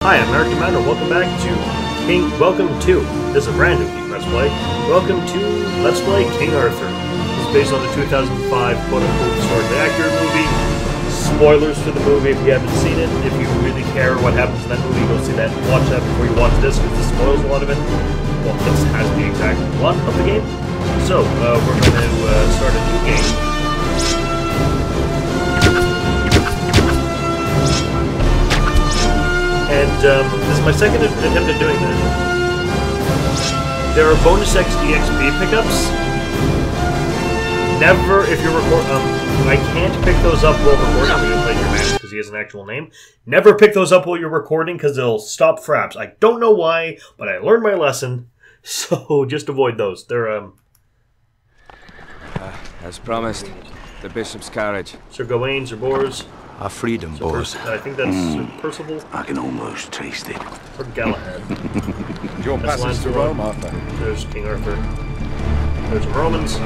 Hi, I'm American Man, and welcome back to this is a brand new Let's Play. Welcome to Let's Play King Arthur. This is based on the 2005 quote-unquote historically accurate movie. Spoilers for the movie if you haven't seen it. If you really care what happens in that movie, go see that. Watch that before you watch this, because this spoils a lot of it. Well, this has the exact plot of the game. So, we're going to start a new game. And this is my second attempt at doing this. There are bonus EXP pickups. Never, if you're I can't pick those up while recording. I'm going to play your man because he has an actual name. Never pick those up while you're recording because they'll stop fraps. I don't know why, but I learned my lesson. So just avoid those. They're as promised, the bishop's carriage. Sir Gawain, Sir Bors. Our freedom, boys. I think that's Sir Percival. I can almost taste it. Or Galahad. Your passage to Rome, Arthur. There's King Arthur. There's Romans.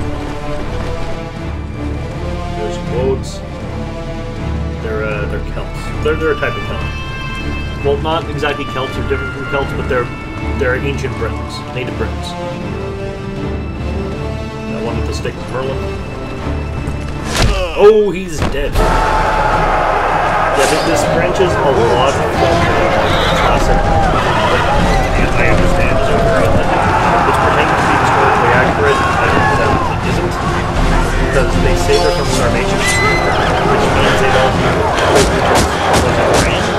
There's Wodes. They're Celts. They're a type of Celt. Well, not exactly Celts. They're different from Celts, but they're ancient Britons, native Britons. I wanted to stick with Merlin. Oh, he's dead. Yeah, this branches a lot from classic. I understand is over. It's pretending to be historically accurate, and it isn't. Because they say they're from Sarmatian, which means they don't rain.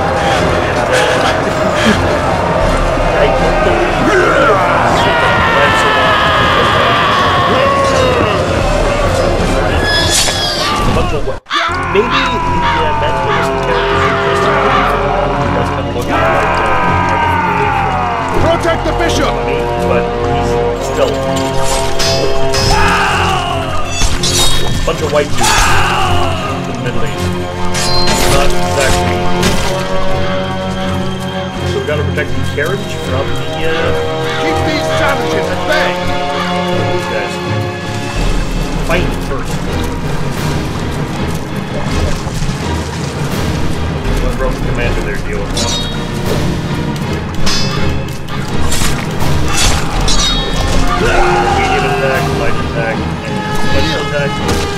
And I don't believe maybe the mentalist characters that's kind of looking like Protect the bishop! But he's still a bunch of white dudes in the Middle East. Not exactly. So we gotta protect the carriage from the Keep these savages at bay! These guys. Fight first. Let Roman commander there deal with them. Medium attack, light attack, and special attack.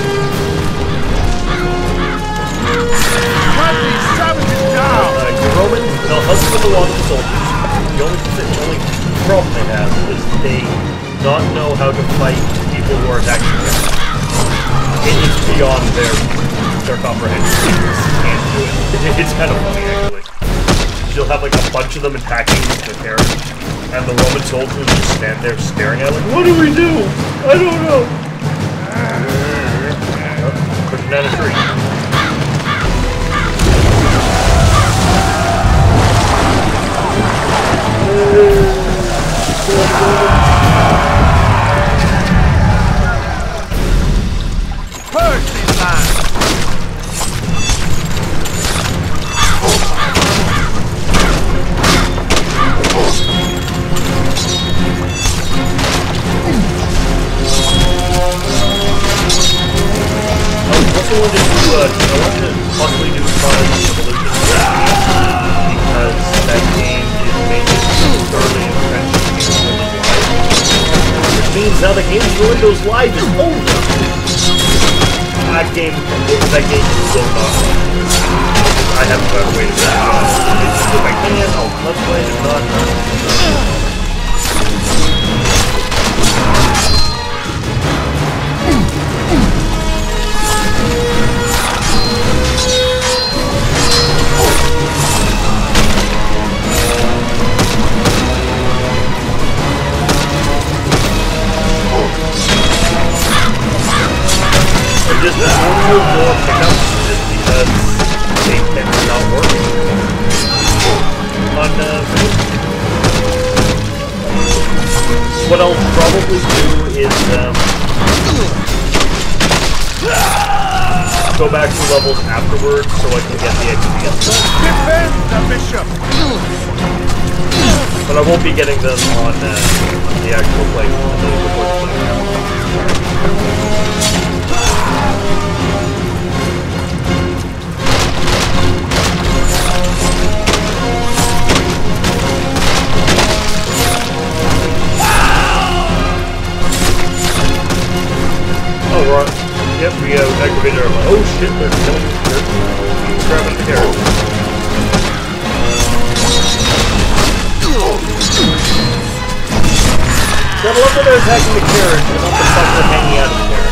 Cut these savages down! Roman, they'll hustle with a lot of the soldiers. The only problem they have is they not know how to fight people who are attacking them. It's beyond their comprehension. Can't do it. It's kind of funny, actually. You'll have like a bunch of them attacking the carriage, and the Roman soldiers just stand there staring at it like, what do we do? I don't know. Pushing down a tree. Purge these lands! I want to possibly do Carriage Evolution because that game is mainly thoroughly entrenched in Windows Live, which means now the game for Windows Live is over. That game is so awesome. I haven't got a way to do it. If I can, I'll let's play it. If not, just more pickups just because they tend to not work on what I'll probably do is go back to levels afterwards so I can get the XP. Defend the bishop! But I won't be getting them on the actual play. elevator. Oh shit, they're grabbing the carriage. Gotta love that they're attacking the carriage and not the fuck they're hanging out of the carriage.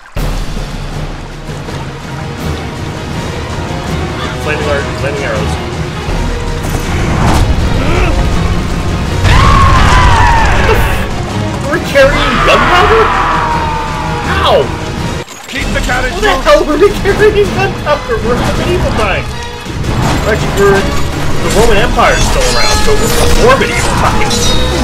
Flaming arrows. We're carrying gunpowder? How? Keep the carriage What the hell were we carrying gunpowder? We're in the medieval time. Actually, the Roman Empire is still around, so we're before medieval times.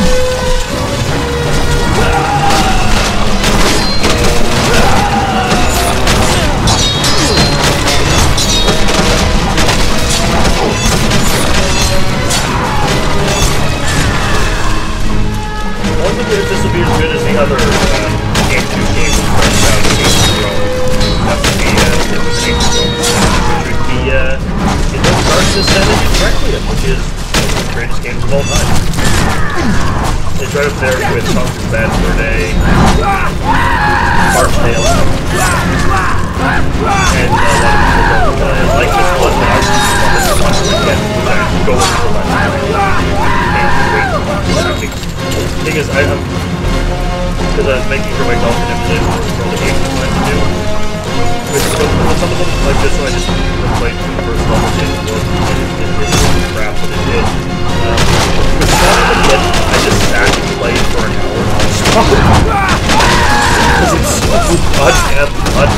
I wonder if this will be as good as the other Game 2 games first out of Game 2. That would be Game 2, which would be it does start this sanity directly, which is one of the greatest games of all time. It's right up there with Songs of Bad for a Day, Heart Tale, and a lot of people don't like this one, but I love this one. Again, go with the left. The thing is, because I was making sure my alternate position for the game was meant to do. With some of them, like this one, I just replayed the first level and it didn't really crap that it did. With some of them, I just sat and played for an hour non-stop. Because it's so goddamn fun.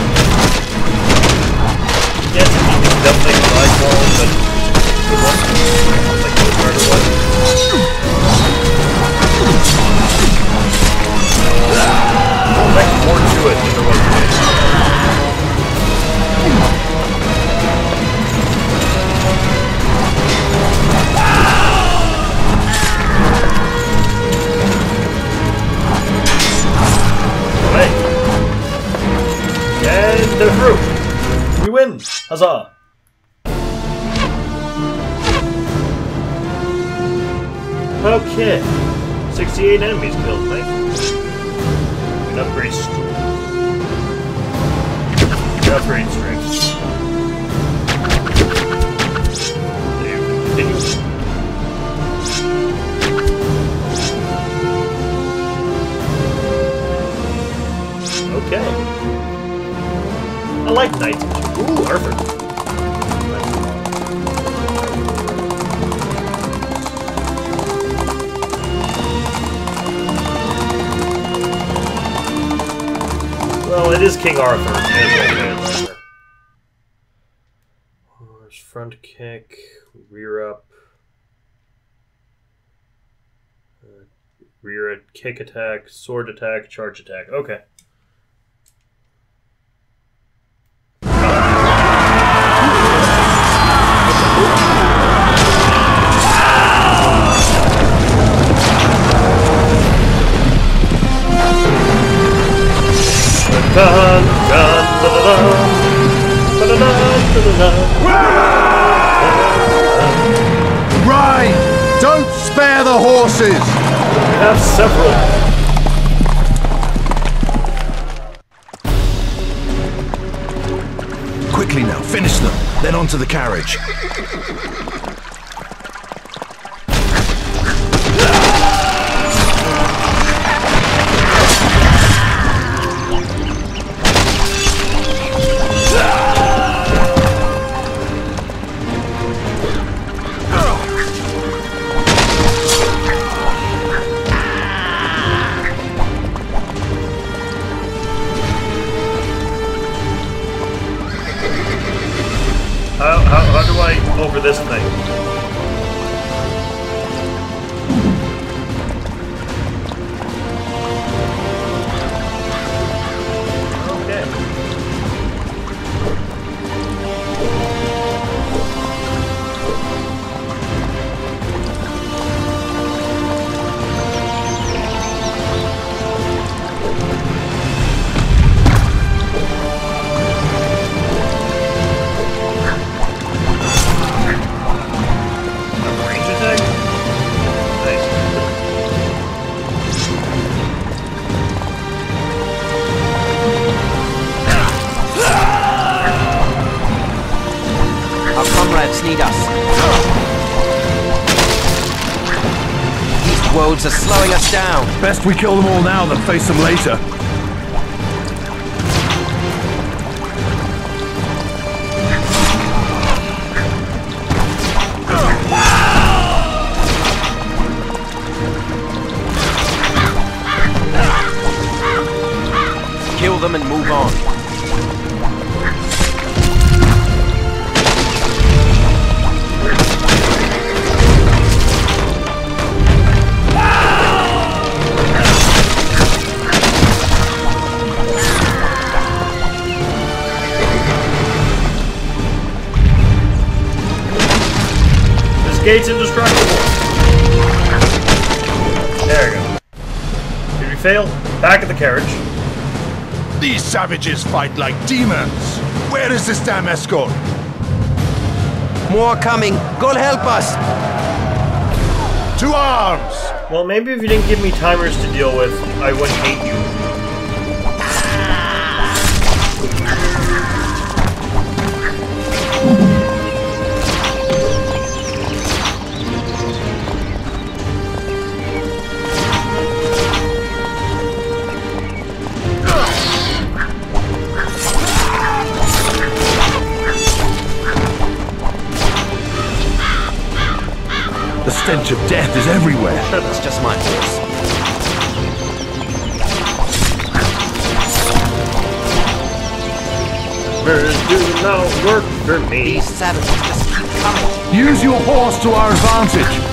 Yes, it's definitely a ride ball, but good one. Like the harder one. Like more to it than there was today. Alright. And they're through. We win. Huzzah. Okay. 68 enemies killed, nice. An upgrade strength. Upgrade strength. There you continue. Okay. I like knights. Ooh, Arthur. Well, it is King Arthur. Horse front kick, rear up, rear kick attack, sword attack, charge attack. Okay. Dun, dun, dun, dun, dun, dun, dun. Right! Don't spare the horses! We have several. Quickly now, finish them. Then onto the carriage. How do I over this thing? strongholds are slowing us down. Best we kill them all now than face them later. Kill them and move on. This gate's indestructible. There we go. Did we fail? Back at the carriage. These savages fight like demons. Where is this damn escort? More coming. Go help us. To arms! Well, maybe if you didn't give me timers to deal with, I wouldn't hate you. The stench of death is everywhere. It's just my horse. Birds do not work for me. These savages just keep coming. Use your horse to our advantage.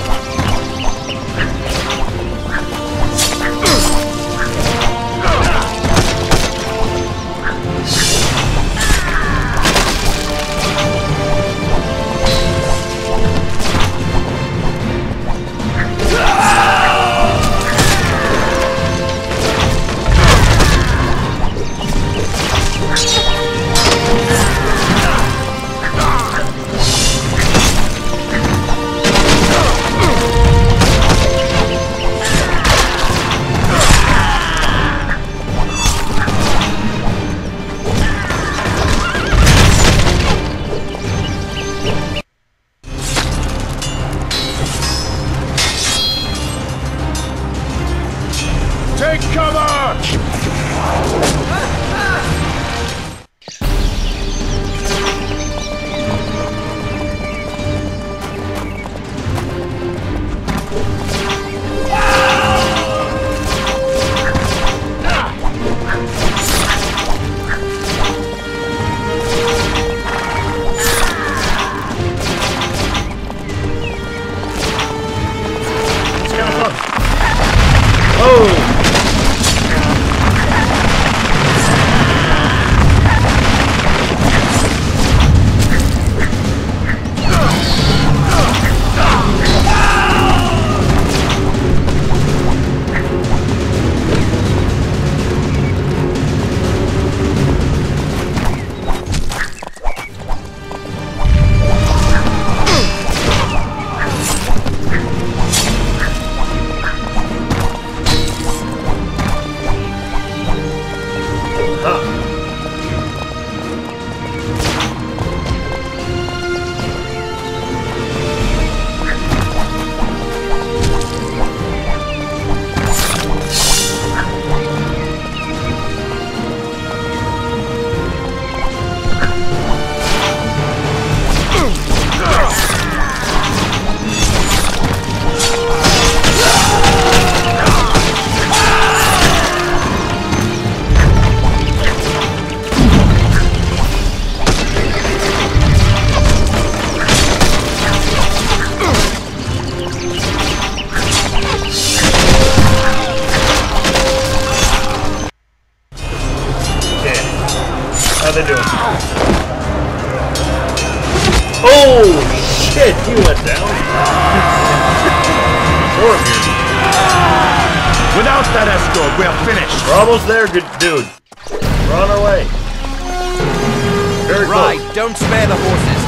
Take cover! It's kind of fun. Oh! How'd they do? Oh shit! He went down. More of you. Without that escort, we're finished. We're almost there, good dude. We're on our way. Very Right, close. don't spare the horses.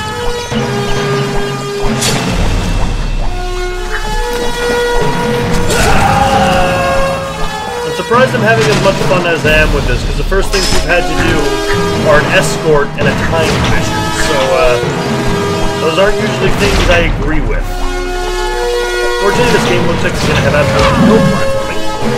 I'm surprised I'm having as much fun as I am with this, because the first things we've had to do are an escort and a time mission. So, those aren't usually things I agree with. Or Unfortunately, this game looks like it's gonna have absolutely no platforming.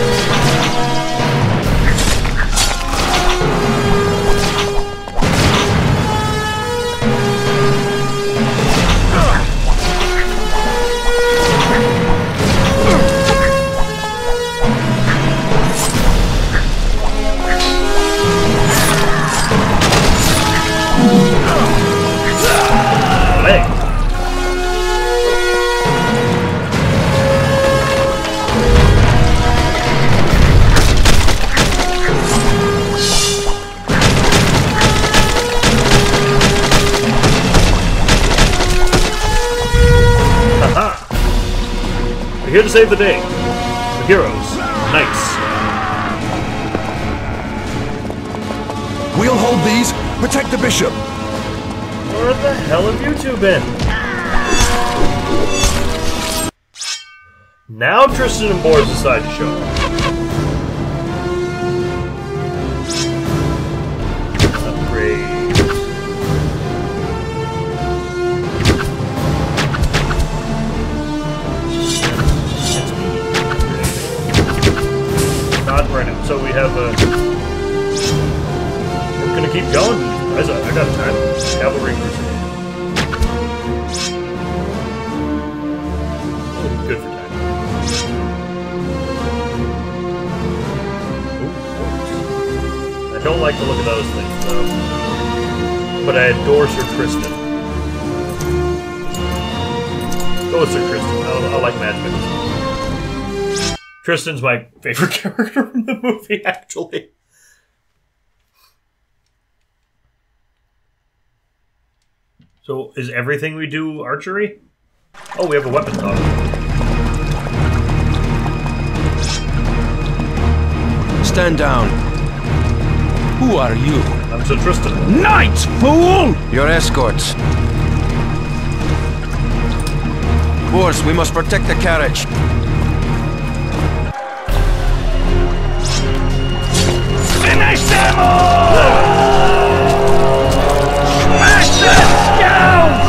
Here to save the day. The heroes. Knights. We'll hold these. Protect the bishop. Where the hell have you two been? Now Tristan and Boris decide to show up. Upgrade. Not right now. So we have a... We're gonna keep going. I got time. Cavalry Crusade. Good for time. Ooh, I don't like the look of those things, though. But I adore Sir Tristan. Go with Sir Tristan. I like Mads Mikkelsen. Tristan's my favorite character in the movie, actually. So, is everything we do archery? Oh, we have a weapon toggle. Stand down. Who are you? I'm Sir Tristan. Knights, fool! Your escorts. Boris, we must protect the carriage. Finish them all! Smash them, scouts!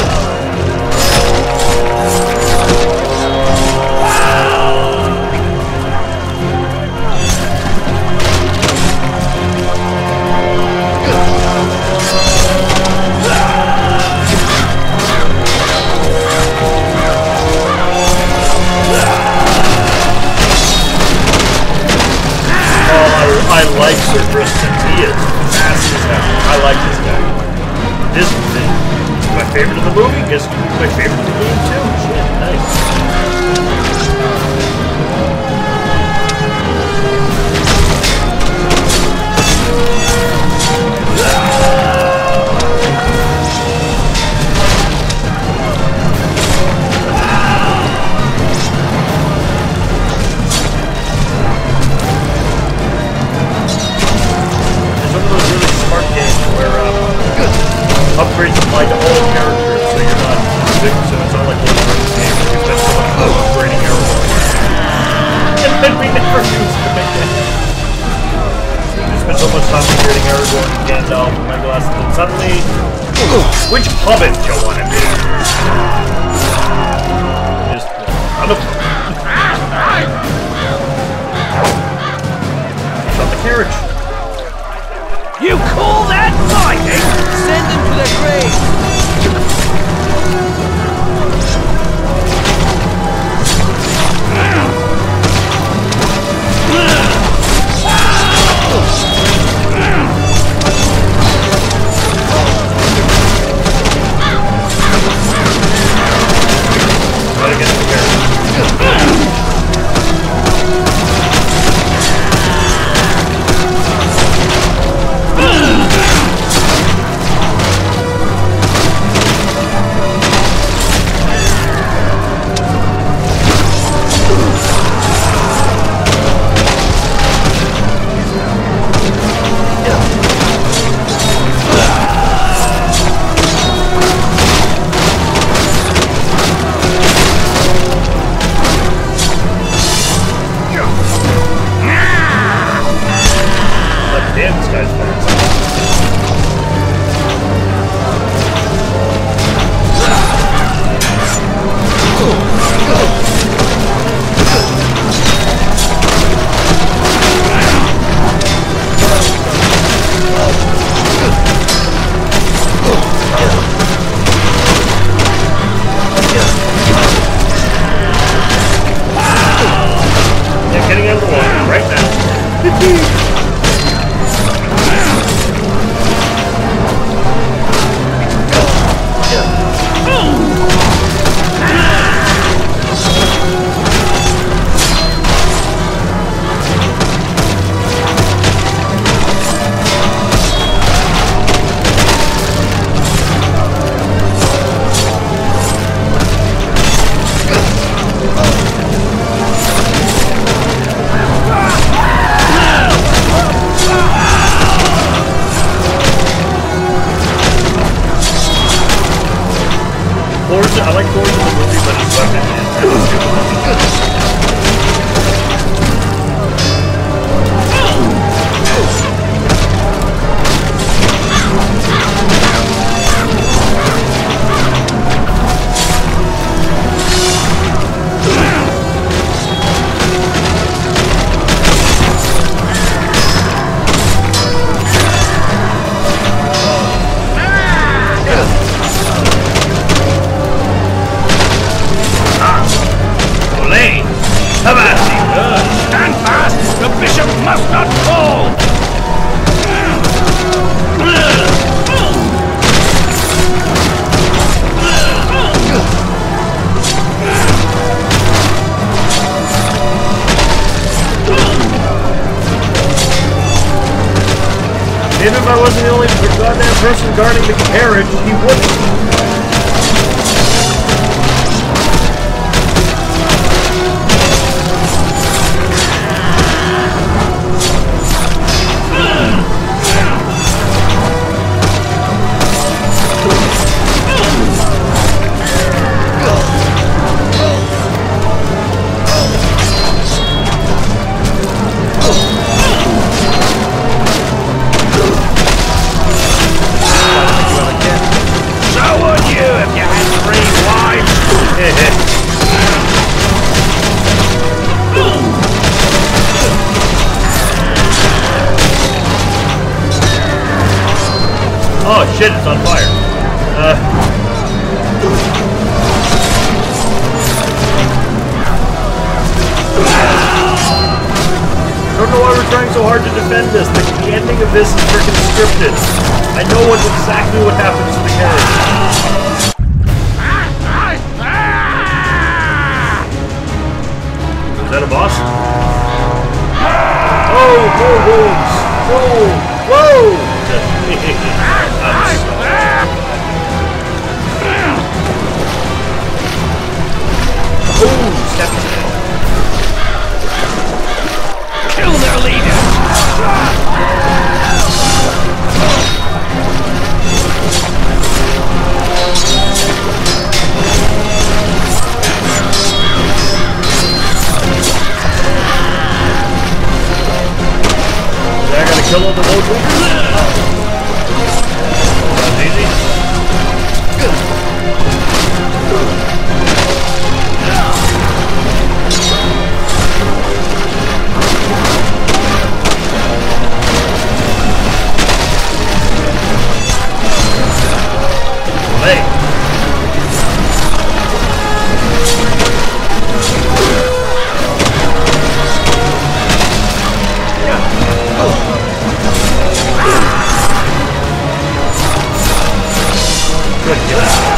I like Sir Tristan. He is fast as hell. I like this guy. This is my favorite of the movie. Guess my favorite of the game too. Shit, nice. Upgrades apply to all characters, so you're not so it's not like one of those games where you spend so much time upgrading Aragorn. And then we never use them again. You spend so much time upgrading Aragorn and Gandalf and Legolas, and then suddenly... Which hobbit do you want to be? Just... I'm a... It's on the carriage. You call that fighting? Send them to their grave! in the movie, but his weapon is kind of stupid. Stand fast! The bishop must not fall! Maybe if I wasn't the only goddamn person guarding the carriage, he wouldn't. Oh shit, it's on fire. I don't know why we're trying so hard to defend this. The ending of this is freaking scripted. I know exactly what happens to the carriage. Is that a boss? Oh, more wolves! Whoa! Whoa! Oh, step. Kill their leader! I gotta kill all the wolves. That's easy. Hey. Good kill.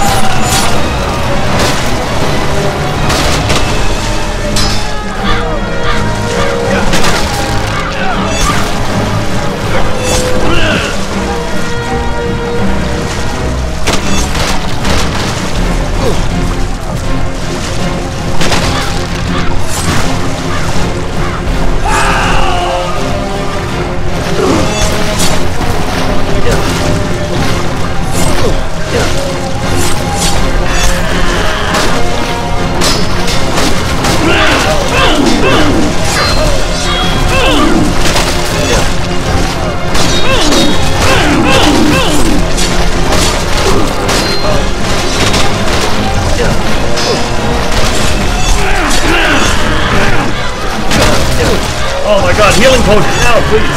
Oh my god, healing potion now, please!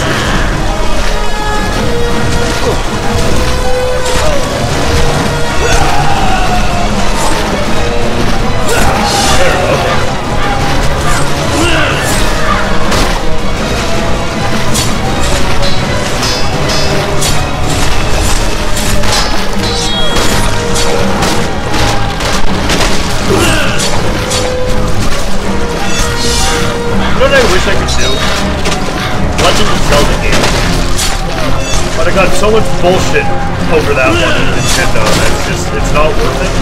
You know what I wish I could do? Legend of Zelda game. But I got so much bullshit over that one in Nintendo that it's not worth it.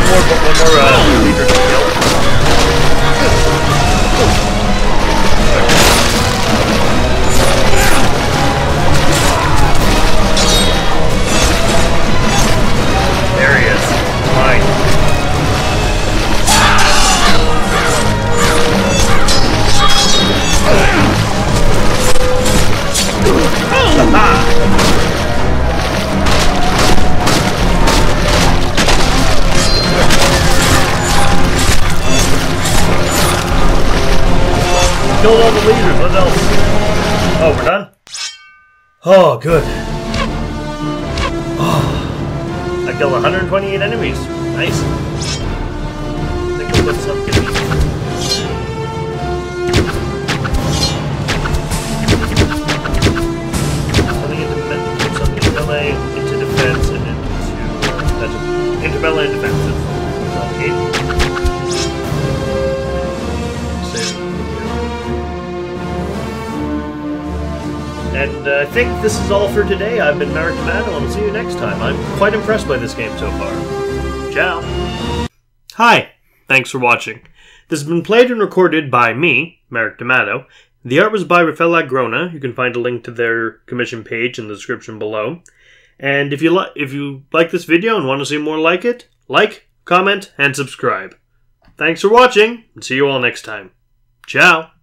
leader to kill. There he is. Fine. Aha! Killed all the leaders. What else? Oh, we're done? Oh, good. Oh, I killed 128 enemies. Nice. I think I'll put something. Melee into defense and into melee and defensive. And I think this is all for today. I've been Merrick Tomato, and I'll see you next time. I'm quite impressed by this game so far. Ciao. Hi. Thanks for watching. This has been played and recorded by me, Merrick Tomato. The art was by Rafael Agrona. You can find a link to their commission page in the description below. And if you like this video and want to see more like it, like, comment, and subscribe. Thanks for watching, and see you all next time. Ciao!